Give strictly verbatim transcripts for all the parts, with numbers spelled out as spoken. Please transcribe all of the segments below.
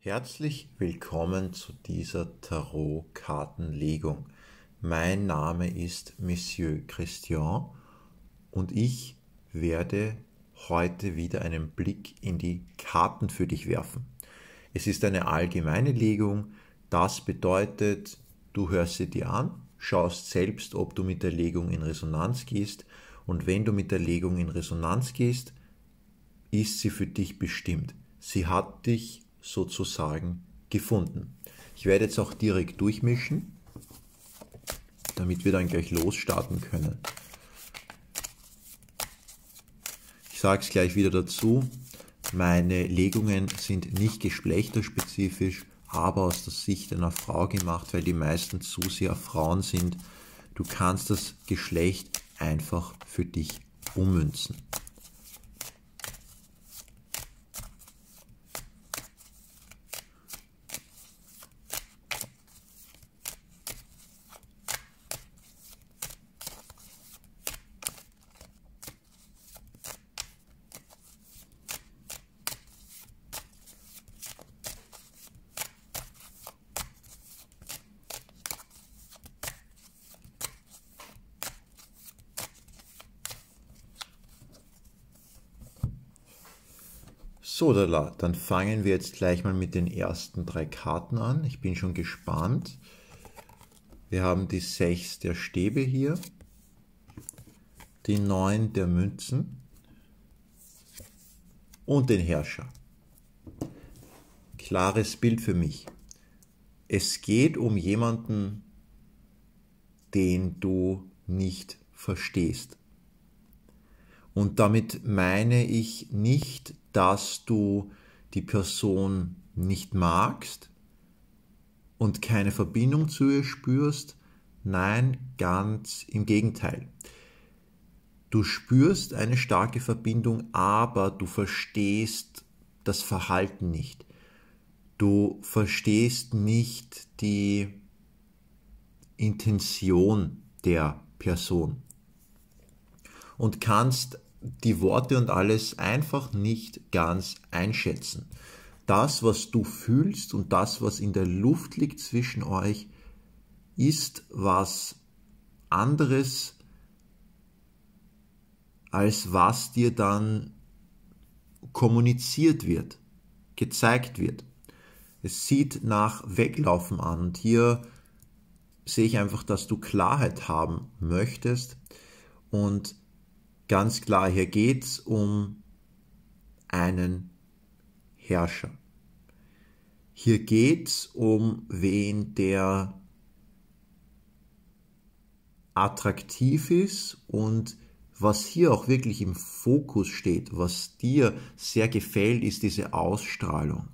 Herzlich willkommen zu dieser Tarot-Kartenlegung. Mein Name ist Monsieur Christian und ich werde heute wieder einen Blick in die Karten für dich werfen. Es ist eine allgemeine Legung, das bedeutet, du hörst sie dir an, schaust selbst, ob du mit der Legung in Resonanz gehst, und wenn du mit der Legung in Resonanz gehst, ist sie für dich bestimmt. Sie hat dich sozusagen gefunden. Ich werde jetzt auch direkt durchmischen, damit wir dann gleich losstarten können. Ich sage es gleich wieder dazu, meine Legungen sind nicht geschlechterspezifisch, aber aus der Sicht einer Frau gemacht, weil die meisten Zuseher Frauen sind. Du kannst das Geschlecht einfach für dich ummünzen. So, dann fangen wir jetzt gleich mal mit den ersten drei Karten an. Ich bin schon gespannt. Wir haben die sechs der Stäbe hier, die neun der Münzen und den Herrscher. Klares Bild für mich. Es geht um jemanden, den du nicht verstehst. Und damit meine ich nicht, dass du die Person nicht magst und keine Verbindung zu ihr spürst. Nein, ganz im Gegenteil. Du spürst eine starke Verbindung, aber du verstehst das Verhalten nicht. Du verstehst nicht die Intention der Person und kannst die Worte und alles einfach nicht ganz einschätzen. Das, was du fühlst und das, was in der Luft liegt zwischen euch, ist was anderes, als was dir dann kommuniziert wird, gezeigt wird. Es sieht nach Weglaufen an und hier sehe ich einfach, dass du Klarheit haben möchtest und ganz klar, hier geht es um einen Herrscher. Hier geht es um wen, der attraktiv ist, und was hier auch wirklich im Fokus steht, was dir sehr gefällt, ist diese Ausstrahlung.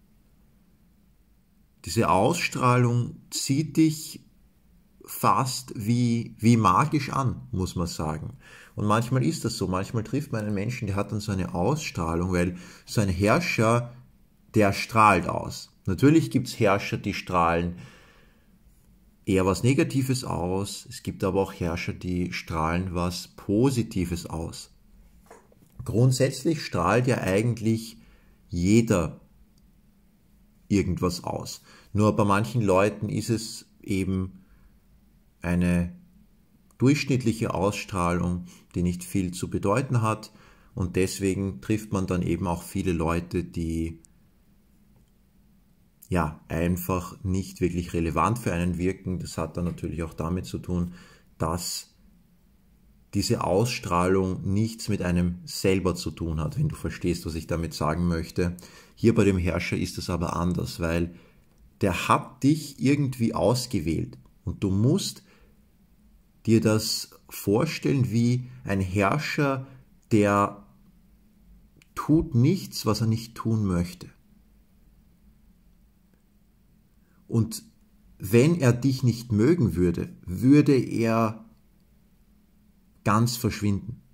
Diese Ausstrahlung zieht dich fast wie, wie magisch an, muss man sagen. Und manchmal ist das so, manchmal trifft man einen Menschen, der hat dann so eine Ausstrahlung, weil so ein Herrscher, der strahlt aus. Natürlich gibt es Herrscher, die strahlen eher was Negatives aus, es gibt aber auch Herrscher, die strahlen was Positives aus. Grundsätzlich strahlt ja eigentlich jeder irgendwas aus. Nur bei manchen Leuten ist es eben eine durchschnittliche Ausstrahlung, die nicht viel zu bedeuten hat, und deswegen trifft man dann eben auch viele Leute, die ja einfach nicht wirklich relevant für einen wirken. Das hat dann natürlich auch damit zu tun, dass diese Ausstrahlung nichts mit einem selber zu tun hat, wenn du verstehst, was ich damit sagen möchte. Hier bei dem Herrscher ist es aber anders, weil der hat dich irgendwie ausgewählt und du musst dir das vorstellen wie ein Herrscher, der tut nichts, was er nicht tun möchte. Und wenn er dich nicht mögen würde, würde er ganz verschwinden.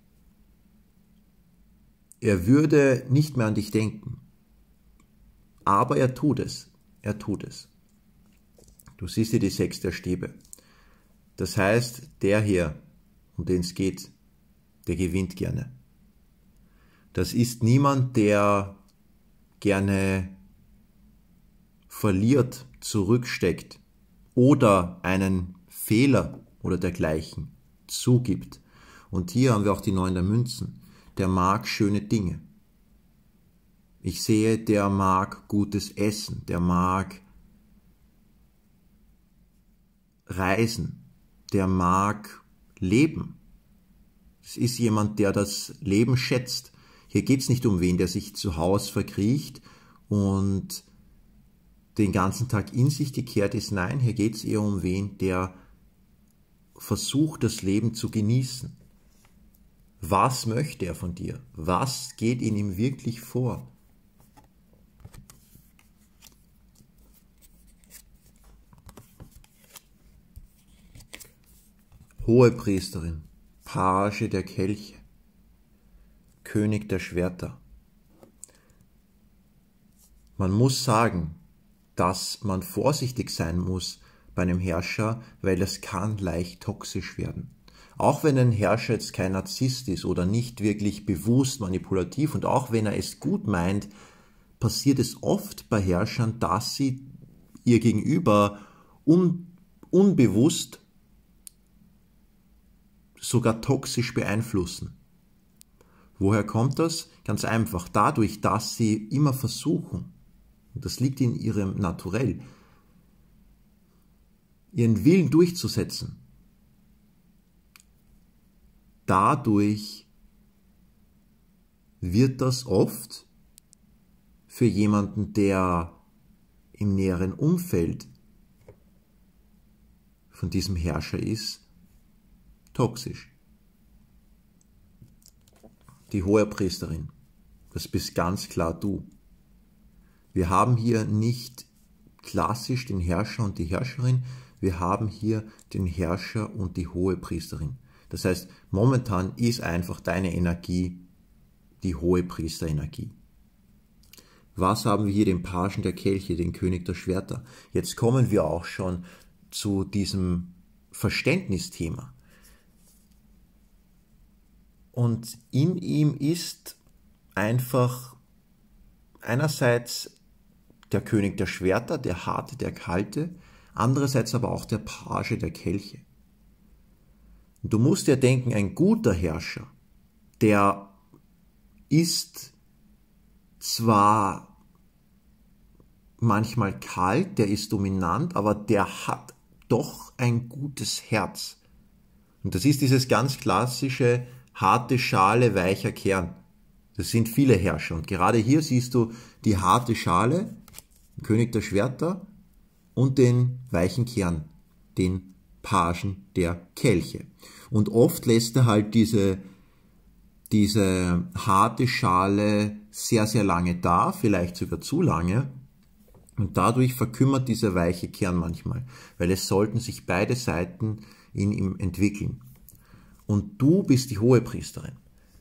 Er würde nicht mehr an dich denken. Aber er tut es. Er tut es. Du siehst hier die sechs der Stäbe. Das heißt, der hier, um den es geht, der gewinnt gerne. Das ist niemand, der gerne verliert, zurücksteckt oder einen Fehler oder dergleichen zugibt. Und hier haben wir auch die Neun der Münzen. Der mag schöne Dinge. Ich sehe, der mag gutes Essen, der mag reisen, der mag leben. Es ist jemand, der das Leben schätzt. Hier geht es nicht um wen, der sich zu Hause verkriecht und den ganzen Tag in sich gekehrt ist. Nein, hier geht es eher um wen, der versucht, das Leben zu genießen. Was möchte er von dir? Was geht in ihm wirklich vor? Hohepriesterin, Page der Kelche, König der Schwerter. Man muss sagen, dass man vorsichtig sein muss bei einem Herrscher, weil es kann leicht toxisch werden. Auch wenn ein Herrscher jetzt kein Narzisst ist oder nicht wirklich bewusst manipulativ und auch wenn er es gut meint, passiert es oft bei Herrschern, dass sie ihr Gegenüber un unbewusst sogar toxisch beeinflussen. Woher kommt das? Ganz einfach, dadurch, dass sie immer versuchen, und das liegt in ihrem Naturell, ihren Willen durchzusetzen. Dadurch wird das oft für jemanden, der im näheren Umfeld von diesem Herrscher ist, toxisch. Die Hohepriesterin, das bist ganz klar du. Wir haben hier nicht klassisch den Herrscher und die Herrscherin, wir haben hier den Herrscher und die Hohepriesterin. Das heißt, momentan ist einfach deine Energie die Hohepriesterenergie. Was haben wir hier? Den Pagen der Kelche, den König der Schwerter. Jetzt kommen wir auch schon zu diesem Verständnisthema. Und in ihm ist einfach einerseits der König der Schwerter, der harte, der kalte, andererseits aber auch der Page der Kelche. Und du musst dir denken, ein guter Herrscher, der ist zwar manchmal kalt, der ist dominant, aber der hat doch ein gutes Herz. Und das ist dieses ganz klassische harte Schale, weicher Kern. Das sind viele Herrscher. Und gerade hier siehst du die harte Schale, den König der Schwerter und den weichen Kern, den Pagen der Kelche. Und oft lässt er halt diese, diese harte Schale sehr, sehr lange da, vielleicht sogar zu lange. Und dadurch verkümmert dieser weiche Kern manchmal, weil es sollten sich beide Seiten in ihm entwickeln. Und du bist die Hohepriesterin.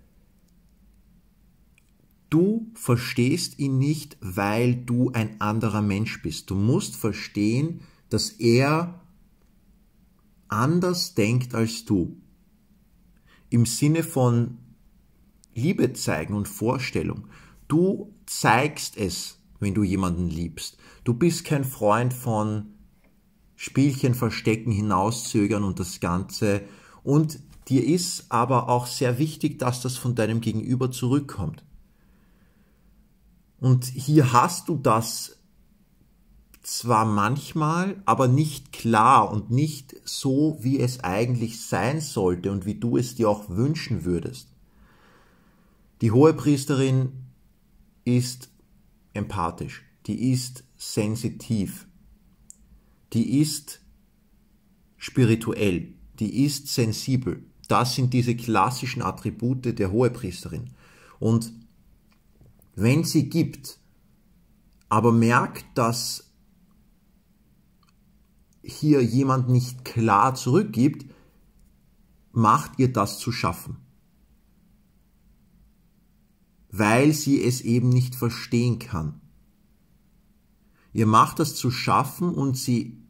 Du verstehst ihn nicht, weil du ein anderer Mensch bist. Du musst verstehen, dass er anders denkt als du. Im Sinne von Liebe zeigen und Vorstellung. Du zeigst es, wenn du jemanden liebst. Du bist kein Freund von Spielchen verstecken, hinauszögern und das Ganze. Und dir ist aber auch sehr wichtig, dass das von deinem Gegenüber zurückkommt. Und hier hast du das zwar manchmal, aber nicht klar und nicht so, wie es eigentlich sein sollte und wie du es dir auch wünschen würdest. Die Hohepriesterin ist empathisch, die ist sensitiv, die ist spirituell, die ist sensibel. Das sind diese klassischen Attribute der Hohepriesterin. Und wenn sie gibt, aber merkt, dass hier jemand nicht klar zurückgibt, macht ihr das zu schaffen. Weil sie es eben nicht verstehen kann. Ihr macht das zu schaffen und sie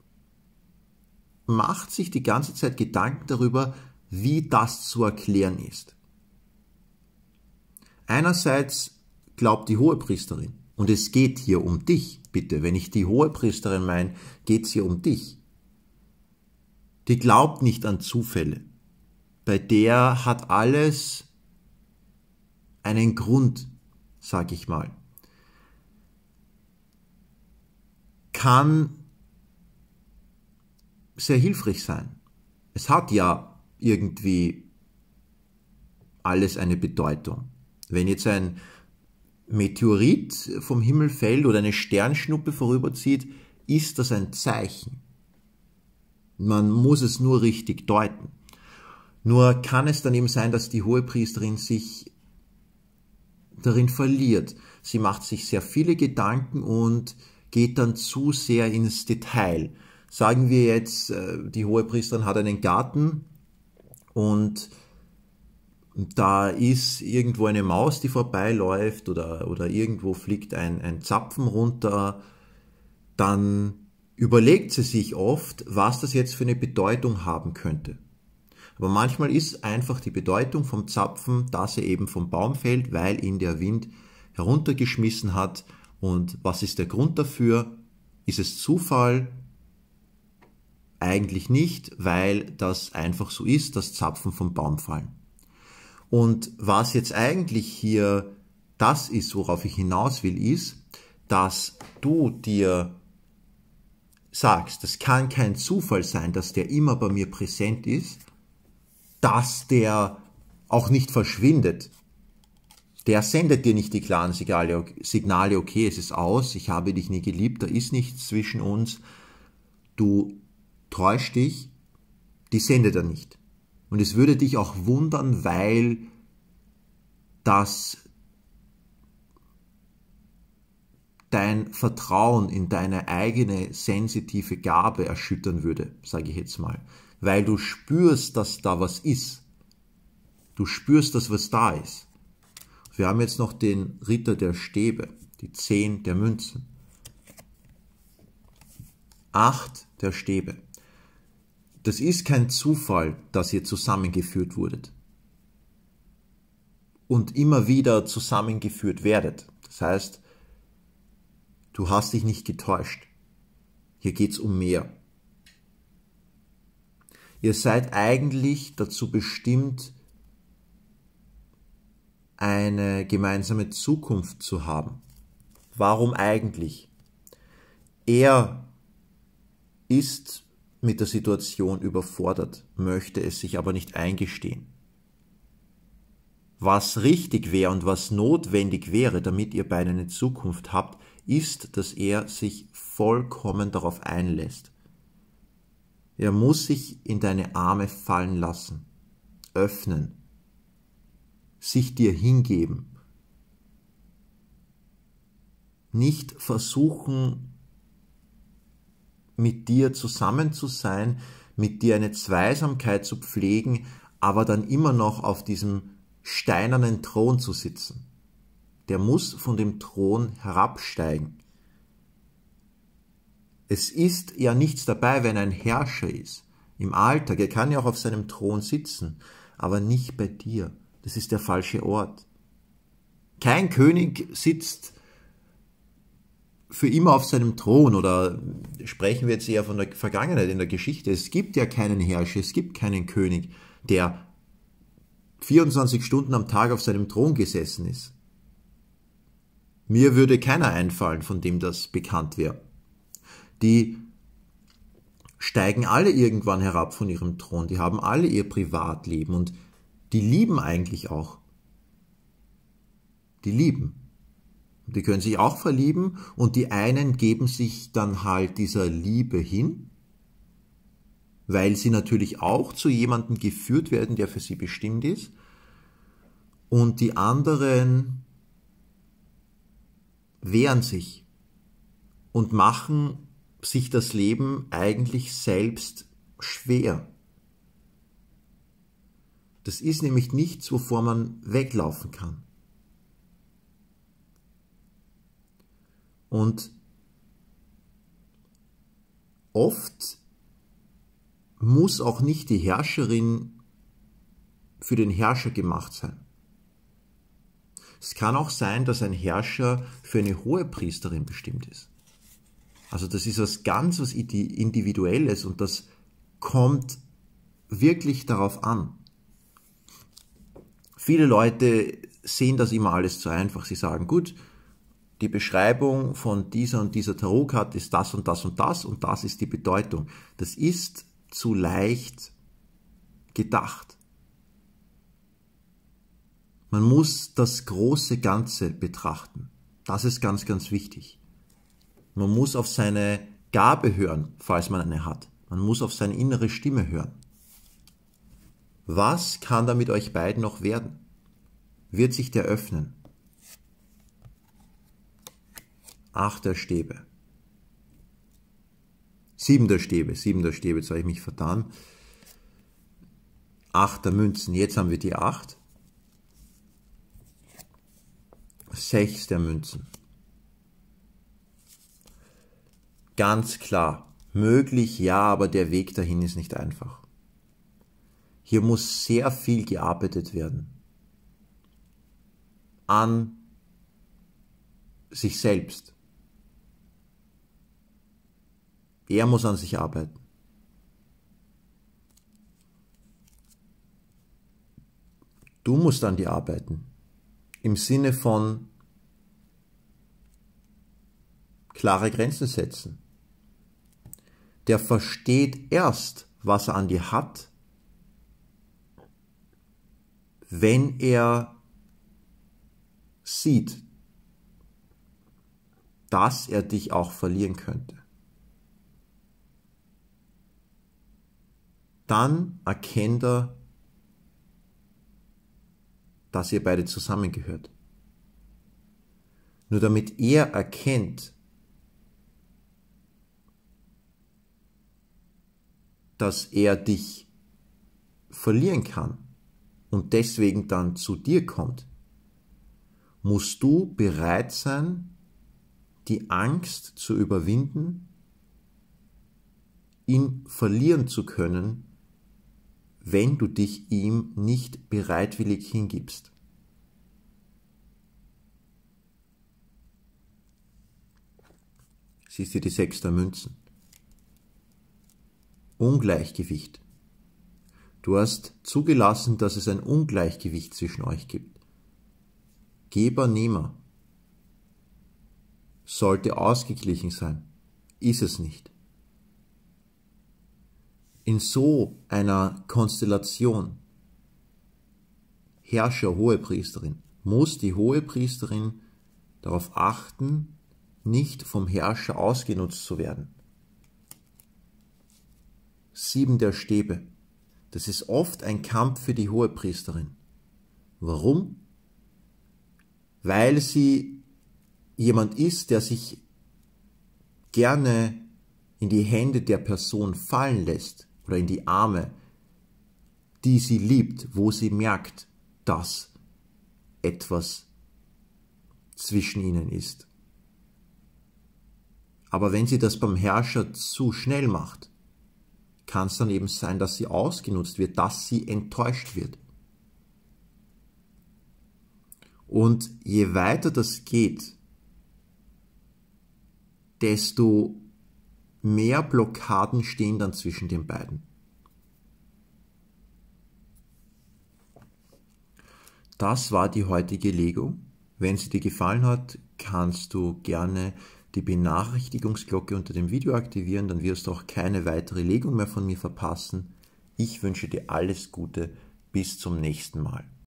macht sich die ganze Zeit Gedanken darüber, wie das zu erklären ist. Einerseits glaubt die Hohepriesterin, Und es geht hier um dich, bitte. Wenn ich die Hohepriesterin meine, geht es hier um dich. Die glaubt nicht an Zufälle. Bei der hat alles einen Grund, sag ich mal. Kann sehr hilfreich sein. Es hat ja irgendwie alles eine Bedeutung. Wenn jetzt ein Meteorit vom Himmel fällt oder eine Sternschnuppe vorüberzieht, ist das ein Zeichen. Man muss es nur richtig deuten. Nur kann es dann eben sein, dass die Hohepriesterin sich darin verliert. Sie macht sich sehr viele Gedanken und geht dann zu sehr ins Detail. Sagen wir jetzt, die Hohepriesterin hat einen Garten und da ist irgendwo eine Maus, die vorbeiläuft oder, oder irgendwo fliegt ein, ein Zapfen runter, dann überlegt sie sich oft, was das jetzt für eine Bedeutung haben könnte. Aber manchmal ist einfach die Bedeutung vom Zapfen, dass er eben vom Baum fällt, weil ihn der Wind heruntergeschmissen hat. Und was ist der Grund dafür? Ist es Zufall? Eigentlich nicht, weil das einfach so ist, dass Zapfen vom Baum fallen. Und was jetzt eigentlich hier das ist, worauf ich hinaus will, ist, dass du dir sagst, das kann kein Zufall sein, dass der immer bei mir präsent ist, dass der auch nicht verschwindet. Der sendet dir nicht die klaren Signale, okay, es ist aus, ich habe dich nie geliebt, da ist nichts zwischen uns, du täuschst dich, die sendet er nicht. Und es würde dich auch wundern, weil das dein Vertrauen in deine eigene sensitive Gabe erschüttern würde, sage ich jetzt mal. Weil du spürst, dass da was ist. Du spürst, dass was da ist. Wir haben jetzt noch den Ritter der Stäbe, die zehn der Münzen. Acht der Stäbe. Das ist kein Zufall, dass ihr zusammengeführt wurdet. Und immer wieder zusammengeführt werdet. Das heißt, du hast dich nicht getäuscht. Hier geht es um mehr. Ihr seid eigentlich dazu bestimmt, eine gemeinsame Zukunft zu haben. Warum eigentlich? Er ist mit der Situation überfordert, möchte es sich aber nicht eingestehen. Was richtig wäre und was notwendig wäre, damit ihr beide eine Zukunft habt, ist, dass er sich vollkommen darauf einlässt. Er muss sich in deine Arme fallen lassen, öffnen, sich dir hingeben. Nicht versuchen, mit dir zusammen zu sein, mit dir eine Zweisamkeit zu pflegen, aber dann immer noch auf diesem steinernen Thron zu sitzen. Der muss von dem Thron herabsteigen. Es ist ja nichts dabei, wenn ein Herrscher ist. Im Alltag, er kann ja auch auf seinem Thron sitzen, aber nicht bei dir. Das ist der falsche Ort. Kein König sitzt für immer auf seinem Thron, oder sprechen wir jetzt eher von der Vergangenheit in der Geschichte. Es gibt ja keinen Herrscher, es gibt keinen König, der vierundzwanzig Stunden am Tag auf seinem Thron gesessen ist. Mir würde keiner einfallen, von dem das bekannt wäre. Die steigen alle irgendwann herab von ihrem Thron, die haben alle ihr Privatleben und die lieben eigentlich auch. Die lieben. Die können sich auch verlieben und die einen geben sich dann halt dieser Liebe hin, weil sie natürlich auch zu jemandem geführt werden, der für sie bestimmt ist. Und die anderen wehren sich und machen sich das Leben eigentlich selbst schwer. Das ist nämlich nichts, wovor man weglaufen kann. Und oft muss auch nicht die Herrscherin für den Herrscher gemacht sein. Es kann auch sein, dass ein Herrscher für eine Hohepriesterin bestimmt ist. Also das ist was ganz was Individuelles und das kommt wirklich darauf an. Viele Leute sehen das immer alles zu einfach. Sie sagen, gut, die Beschreibung von dieser und dieser Tarotkarte ist das und das und das und das ist die Bedeutung. Das ist zu leicht gedacht. Man muss das große Ganze betrachten. Das ist ganz, ganz wichtig. Man muss auf seine Gabe hören, falls man eine hat. Man muss auf seine innere Stimme hören. Was kann da mit euch beiden noch werden? Wird sich der öffnen? Acht der Stäbe. Sieben der Stäbe, sieben der Stäbe, jetzt habe ich mich vertan. Acht der Münzen, jetzt haben wir die acht. Sechs der Münzen. Ganz klar, möglich ja, aber der Weg dahin ist nicht einfach. Hier muss sehr viel gearbeitet werden. An sich selbst. Er muss an sich arbeiten. Du musst an dir arbeiten. Im Sinne von klare Grenzen setzen. Der versteht erst, was er an dir hat, wenn er sieht, dass er dich auch verlieren könnte. Dann erkennt er, dass ihr beide zusammengehört. Nur damit er erkennt, dass er dich verlieren kann und deswegen dann zu dir kommt, musst du bereit sein, die Angst zu überwinden, ihn verlieren zu können, wenn du dich ihm nicht bereitwillig hingibst. Siehst du die Sechs der Münzen? Ungleichgewicht. Du hast zugelassen, dass es ein Ungleichgewicht zwischen euch gibt. Geber, Nehmer. Sollte ausgeglichen sein. Ist es nicht. In so einer Konstellation, Herrscher, Hohepriesterin, muss die Hohepriesterin darauf achten, nicht vom Herrscher ausgenutzt zu werden. Sieben der Stäbe. Das ist oft ein Kampf für die Hohepriesterin. Warum? Weil sie jemand ist, der sich gerne in die Hände der Person fallen lässt oder in die Arme, die sie liebt, wo sie merkt, dass etwas zwischen ihnen ist. Aber wenn sie das beim Herrscher zu schnell macht, kann es dann eben sein, dass sie ausgenutzt wird, dass sie enttäuscht wird. Und je weiter das geht, desto mehr Blockaden stehen dann zwischen den beiden. Das war die heutige Legung. Wenn sie dir gefallen hat, kannst du gerne die Benachrichtigungsglocke unter dem Video aktivieren, dann wirst du auch keine weitere Legung mehr von mir verpassen. Ich wünsche dir alles Gute, bis zum nächsten Mal.